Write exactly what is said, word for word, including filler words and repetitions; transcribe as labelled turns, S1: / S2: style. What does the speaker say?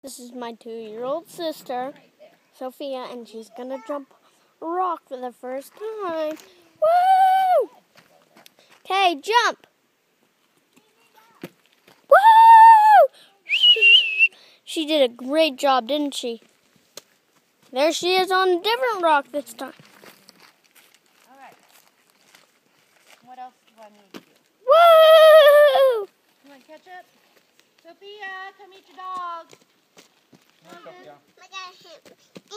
S1: This is my two-year-old sister, Sophia, and she's gonna jump a rock for the first time. Woo! Okay, jump! Woo! She did a great job, didn't she? There she is on a different rock this time.
S2: All right. What else do I need to do?
S1: Woo!
S2: You want ketchup? Sophia, come eat your dog.
S3: Sophia.